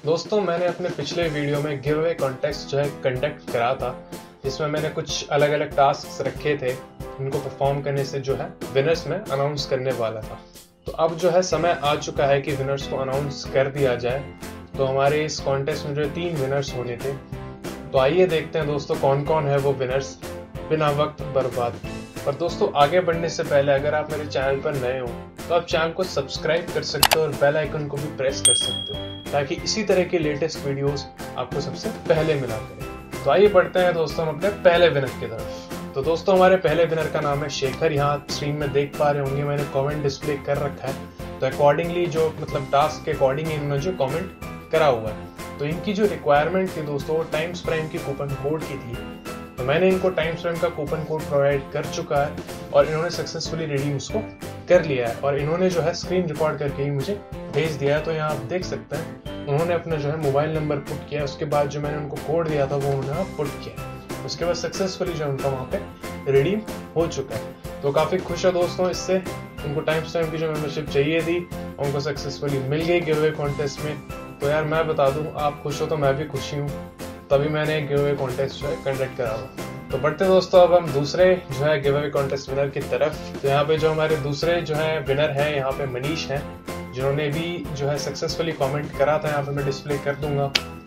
दोस्तों मैंने अपने पिछले वीडियो में गिव अवे कॉन्टेस्ट जो है कंडक्ट करा था, जिसमें मैंने कुछ अलग अलग टास्क रखे थे। इनको परफॉर्म करने से जो है विनर्स में अनाउंस करने वाला था। तो अब जो है समय आ चुका है कि विनर्स को अनाउंस कर दिया जाए। तो हमारे इस कॉन्टेस्ट में जो 3 विनर्स होने थे, तो आइए देखते हैं दोस्तों कौन कौन है वो विनर्स, बिना वक्त बर्बाद। पर दोस्तों आगे बढ़ने से पहले अगर आप मेरे चैनल पर नए हो तो आप चैनल को सब्सक्राइब कर सकते हो और बेल आइकन को भी प्रेस कर सकते हो, ताकि इसी तरह के लेटेस्ट वीडियोस आपको सबसे पहले मिला करें। तो आइए बढ़ते हैं दोस्तों हम अपने पहले विनर की तरफ। तो दोस्तों हमारे पहले विनर का नाम है शेखर। यहाँ स्क्रीन में देख पा रहे होंगे, मैंने कमेंट डिस्प्ले कर रखा है। तो अकॉर्डिंगली जो टास्क के अकॉर्डिंग इन्होंने जो कमेंट करा हुआ है, तो इनकी जो रिक्वायरमेंट थी दोस्तों वो टाइम्स प्राइम की कूपन कोड की थी। तो मैंने इनको टाइम्स प्राइम का कूपन कोड प्रोवाइड कर चुका है और इन्होंने सक्सेसफुली रिडीम उसको कर लिया है और इन्होंने जो है स्क्रीन रिकॉर्ड करके ही मुझे भेज दिया है। तो यहाँ आप देख सकते हैं उन्होंने अपना जो है मोबाइल नंबर पुट किया, उसके बाद जो मैंने उनको कोड दिया था वो उन्होंने पुट किया, उसके बाद सक्सेसफुली जो उनका वहाँ पे रिडीम हो चुका है। तो काफ़ी खुश है दोस्तों इससे। उनको टाइम्स प्राइम की जो मेंबरशिप चाहिए थी उनको सक्सेसफुली मिल गई गिव अवे कॉन्टेस्ट में। तो यार मैं बता दूं, आप खुश हो तो मैं भी खुशी हूँ, तभी मैंने गिव अवे कॉन्टेस्ट जो है कंडक्ट करा हुआ। तो बढ़ते दोस्तों अब हम दूसरे जो है गिव अवे कॉन्टेस्ट विनर की तरफ। तो यहाँ पे जो हमारे दूसरे जो है विनर है यहाँ पे मनीष हैं, जिन्होंने भी जो है सक्सेसफुली कमेंट करा था। यहाँ पे मैं डिस्प्ले कर दूंगा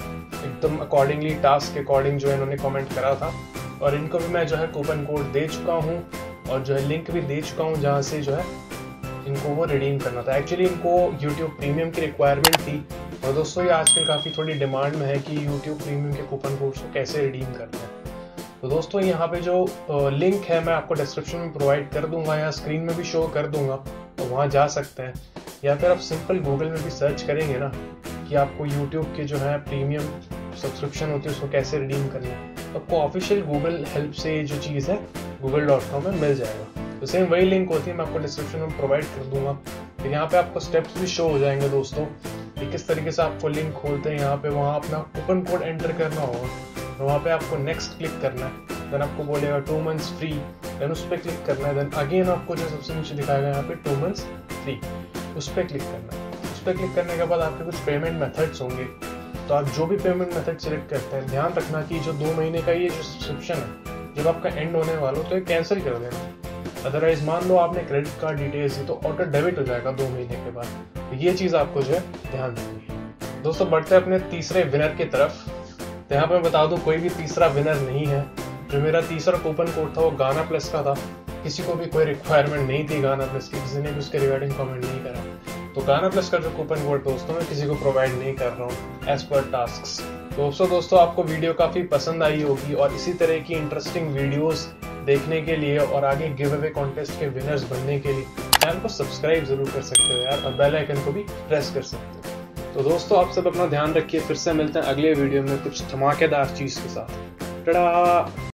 एकदम अकॉर्डिंगली टास्क के अकॉर्डिंग जो इन्होंने कमेंट करा था। और इनको भी मैं जो है कूपन कोड दे चुका हूँ और जो है लिंक भी दे चुका हूँ जहाँ से जो है इनको वो रिडीम करना था। एक्चुअली इनको YouTube प्रीमियम की रिक्वायरमेंट थी और दोस्तों ये आजकल काफ़ी थोड़ी डिमांड में है कि YouTube प्रीमियम के कूपन कोड्स को कैसे रिडीम करते हैं। तो दोस्तों यहाँ पे जो लिंक है मैं आपको डिस्क्रिप्शन में प्रोवाइड कर दूंगा या स्क्रीन में भी शो कर दूंगा, तो वहाँ जा सकते हैं। या फिर आप सिंपल गूगल में भी सर्च करेंगे ना कि आपको YouTube के जो है प्रीमियम सब्सक्रिप्शन होती है उसको कैसे रिडीम करना है, तो आपको ऑफिशियल गूगल हेल्प से ये जो चीज़ है google.com में मिल जाएगा। तो सेम वही लिंक होती है, मैं आपको डिस्क्रिप्शन में प्रोवाइड कर दूंगा। फिर यहाँ पे आपको स्टेप्स भी शो हो जाएंगे दोस्तों कि किस तरीके से आपको लिंक खोलते हैं। यहाँ पे वहाँ अपना कूपन कोड एंटर करना होगा, तो वहाँ पे आपको नेक्स्ट क्लिक करना है। देन आपको बोलेगा 2 मंथ्स फ्री, देन उस पर क्लिक करना है। देन अगेन आपको जो सबसे नीचे दिखाएगा यहाँ पे 2 मंथ्स फ्री, उस पर क्लिक करना है। उस पर क्लिक करने के बाद आपके कुछ पेमेंट मेथड्स होंगे, तो आप जो भी पेमेंट मेथड सिलेक्ट करते हैं ध्यान रखना कि जो 2 महीने का ये जो सब्सक्रिप्शन है जब आपका एंड होने वाला हो तो ये कैंसिल कर देना। अदरवाइज मान लो आपने क्रेडिट कार्ड डिटेल्स दी तो ऑटो डेबिट हो जाएगा 2 महीने के बाद। तो ये चीज़ आपको जो है ध्यान रखनी है। दोस्तों बढ़ते हैं अपने तीसरे विनर की तरफ। तो यहाँ पे मैं बता दूं कोई भी तीसरा विनर नहीं है। जो मेरा तीसरा कूपन कोड था वो गाना प्लस का था। किसी को भी कोई रिक्वायरमेंट नहीं थी गाना प्लस की, किसी ने भी उसके रिगार्डिंग कमेंट नहीं करा। तो गाना प्लस का जो कूपन कोड दोस्तों मैं किसी को प्रोवाइड नहीं कर रहा हूँ एज पर टास्क। दोस्तों आपको वीडियो काफ़ी पसंद आई होगी और इसी तरह की इंटरेस्टिंग वीडियोस देखने के लिए और आगे गिव अवे कॉन्टेस्ट के विनर्स बनने के लिए चैनल को सब्सक्राइब जरूर कर सकते हो यार, और बेल आइकन को भी प्रेस कर सकते हो। तो दोस्तों आप सब अपना ध्यान रखिए, फिर से मिलते हैं अगले वीडियो में कुछ धमाकेदार चीज़ के साथ। टाटा।